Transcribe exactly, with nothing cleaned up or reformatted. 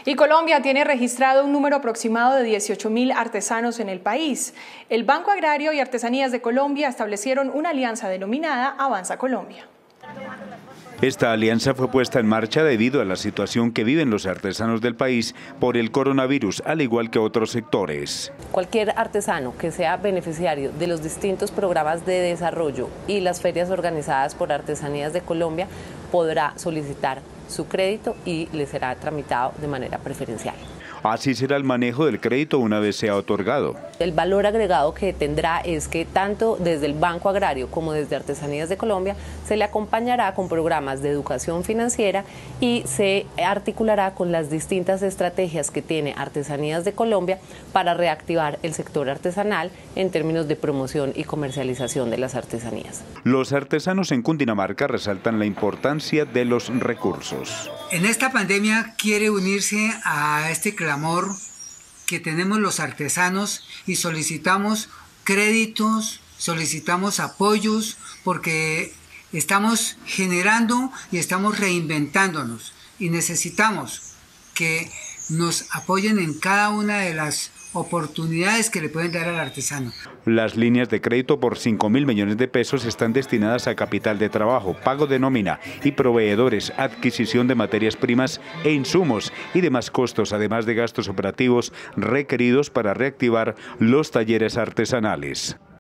Y Colombia tiene registrado un número aproximado de dieciocho mil artesanos en el país. El Banco Agrario y Artesanías de Colombia establecieron una alianza denominada Avanza Colombia. Esta alianza fue puesta en marcha debido a la situación que viven los artesanos del país por el coronavirus, al igual que otros sectores. Cualquier artesano que sea beneficiario de los distintos programas de desarrollo y las ferias organizadas por Artesanías de Colombia podrá solicitar su crédito y le será tramitado de manera preferencial. Así será el manejo del crédito una vez sea otorgado. El valor agregado que tendrá es que tanto desde el Banco Agrario como desde Artesanías de Colombia se le acompañará con programas de educación financiera y se articulará con las distintas estrategias que tiene Artesanías de Colombia para reactivar el sector artesanal en términos de promoción y comercialización de las artesanías. Los artesanos en Cundinamarca resaltan la importancia de los recursos. En esta pandemia quiere unirse a este clamor que tenemos los artesanos y solicitamos créditos, solicitamos apoyos porque estamos generando y estamos reinventándonos y necesitamos que nos apoyen en cada una de las oportunidades que le pueden dar al artesano. Las líneas de crédito por cinco mil millones de pesos están destinadas a capital de trabajo, pago de nómina y proveedores, adquisición de materias primas e insumos y demás costos, además de gastos operativos requeridos para reactivar los talleres artesanales.